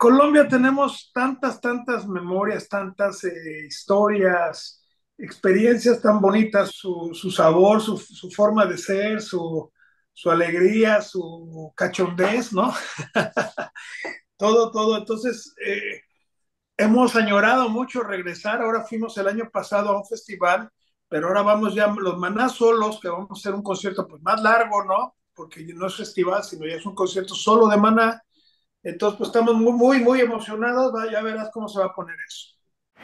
Colombia tenemos tantas memorias, tantas historias, experiencias tan bonitas, su sabor, su forma de ser, su alegría, su cachondez, ¿no? Todo. Entonces, hemos añorado mucho regresar. Ahora fuimos el año pasado a un festival, pero ahora vamos ya los Maná solos, que vamos a hacer un concierto pues más largo, ¿no? Porque no es festival, sino ya es un concierto solo de Maná. Entonces, pues estamos muy emocionados. Ya verás cómo se va a poner eso.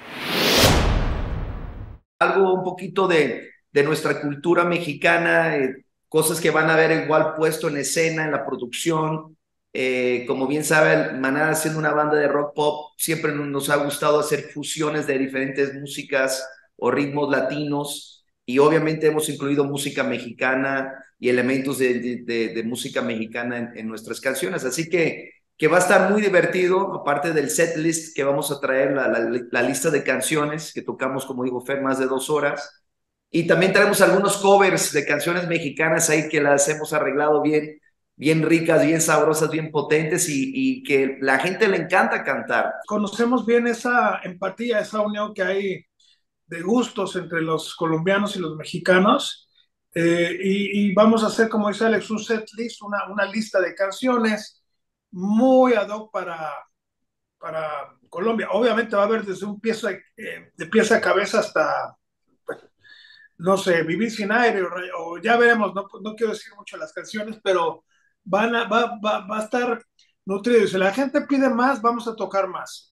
Algo un poquito de nuestra cultura mexicana, cosas que van a ver igual puesto en escena, en la producción. Como bien saben, Maná siendo una banda de rock pop, siempre nos ha gustado hacer fusiones de diferentes músicas o ritmos latinos y obviamente hemos incluido música mexicana y elementos de música mexicana en nuestras canciones. Así que va a estar muy divertido, aparte del set list que vamos a traer, la lista de canciones que tocamos, como dijo Fer, más de 2 horas. Y también traemos algunos covers de canciones mexicanas ahí que las hemos arreglado bien ricas, bien sabrosas, bien potentes y que la gente le encanta cantar. Conocemos bien esa empatía, esa unión que hay de gustos entre los colombianos y los mexicanos. Y vamos a hacer, como dice Alex, un set list, una lista de canciones muy ad hoc para Colombia. Obviamente va a haber desde un pieza, de pieza a cabeza hasta, bueno, no sé, Vivir sin aire o ya veremos, no quiero decir mucho las canciones, pero va a estar nutrido. Y si la gente pide más, vamos a tocar más.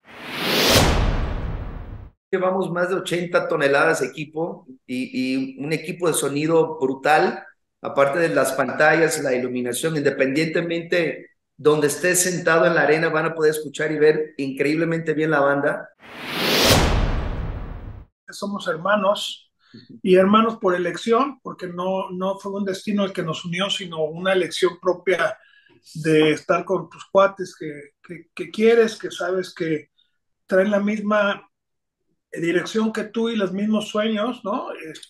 Llevamos más de 80 toneladas de equipo y un equipo de sonido brutal, aparte de las pantallas, la iluminación, independientemente donde estés sentado en la arena, van a poder escuchar y ver increíblemente bien la banda. Somos hermanos y hermanos por elección, porque no fue un destino el que nos unió, sino una elección propia de estar con tus cuates que quieres, que sabes que traen la misma dirección que tú y los mismos sueños, ¿no?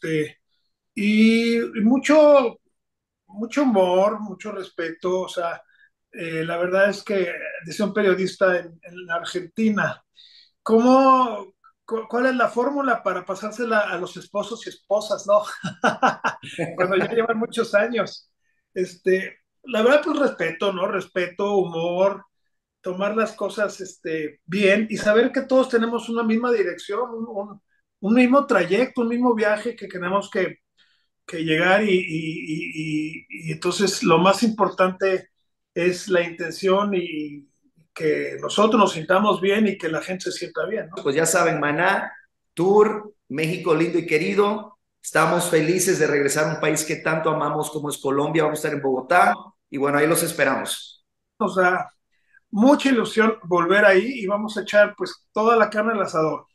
Y mucho humor, mucho respeto, o sea, la verdad es que decía un periodista en la Argentina, ¿cómo, ¿cuál es la fórmula para pasársela a los esposos y esposas, no? Cuando ya llevan muchos años. La verdad, pues respeto, ¿no? Respeto, humor, tomar las cosas bien y saber que todos tenemos una misma dirección, un mismo trayecto, un mismo viaje que tenemos que llegar y entonces lo más importante es la intención y que nosotros nos sintamos bien y que la gente se sienta bien, ¿no? Pues ya saben, Maná, Tour, México lindo y querido. Estamos felices de regresar a un país que tanto amamos como es Colombia. Vamos a estar en Bogotá y bueno, ahí los esperamos. Nos da mucha ilusión volver ahí y vamos a echar pues toda la carne al asador.